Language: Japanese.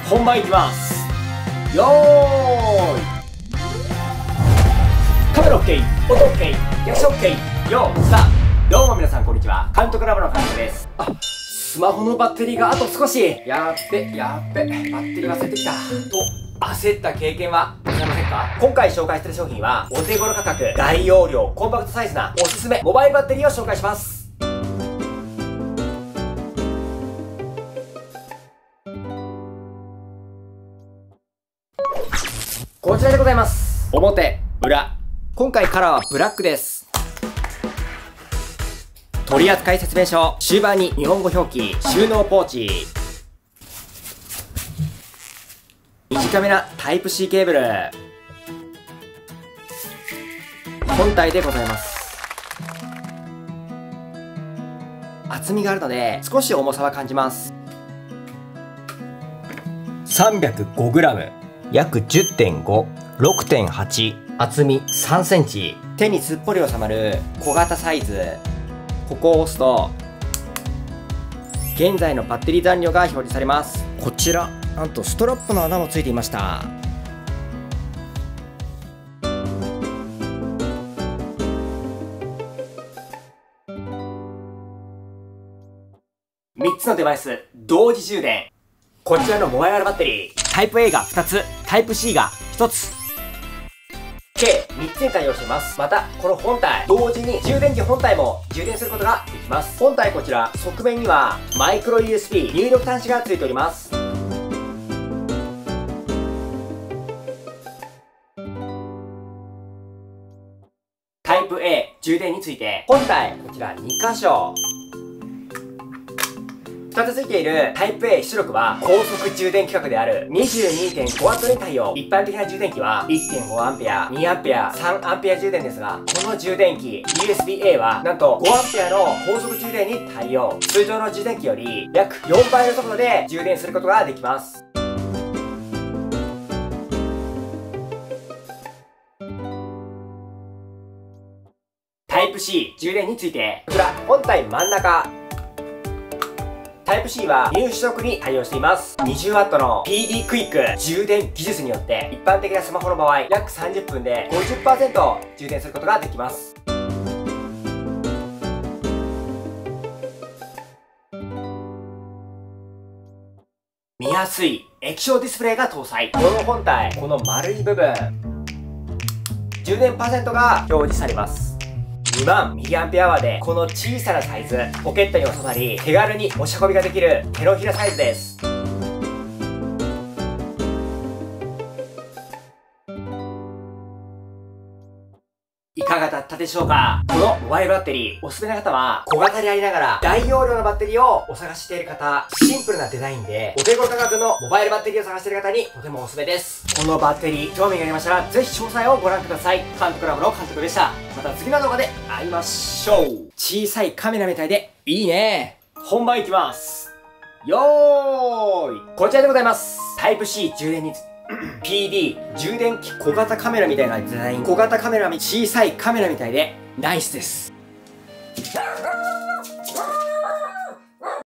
本番いきます。よーい。カメラ OK、音 OK、役者 OK、よー、スタート。どうも皆さんこんにちは。監督ラボの監督です。スマホのバッテリーがあと少し。やっべ、バッテリー忘れてきた。と、焦った経験はございませんか？今回紹介している商品は、お手頃価格、大容量、コンパクトサイズなおすすめモバイルバッテリーを紹介します。こちらでございます。表、裏。今回カラーはブラックです。取扱説明書。終盤に日本語表記。収納ポーチ。短めなタイプ C ケーブル。本体でございます。厚みがあるので少し重さは感じます。305g。約 10.5、6.8、厚み3センチ。手にすっぽり収まる小型サイズ。ここを押すと、現在のバッテリー残量が表示されます。こちら、なんとストラップの穴もついていました。3つのデバイス、同時充電。こちらのモバイルバッテリー、タイプ A が2つ、タイプ C が1つ。計3つに対応しています。また、この本体、同時に充電器本体も充電することができます。本体こちら、側面にはマイクロ USB 入力端子がついております。タイプ A、充電について、本体、こちら2箇所。2つ付いているタイプ A 出力は高速充電規格である 22.5W に対応。一般的な充電器は 1.5A、2A、3A 充電ですが、この充電器 USB-A はなんと 5A の高速充電に対応。通常の充電器より約4倍の速度で充電することができます。タイプ C 充電について、こちら本体真ん中。タイプ C は入出力に対応しています。20W の PD クイック充電技術によって一般的なスマホの場合約30分で 50% 充電することができます。見やすい液晶ディスプレイが搭載。この本体、この丸い部分、充電パーセントが表示されます。20000mAh で、この小さなサイズ、ポケットに収まり、手軽に持ち運びができる手のひらサイズです。いかがだったでしょうか？このモバイルバッテリー、おすすめな方は、小型でありながら大容量のバッテリーをお探ししている方、シンプルなデザインで、お手頃価格のモバイルバッテリーを探している方にとてもおすすめです。このバッテリー、興味がありましたら、ぜひ詳細をご覧ください。監督ラボの監督でした。また次の動画で会いましょう。小さいカメラみたいで、いいね。本番いきます。よーい。こちらでございます。タイプ C 充電にPD 充電器小型カメラみたいなデザイン。小型カメラ小さいカメラみたいでナイスです。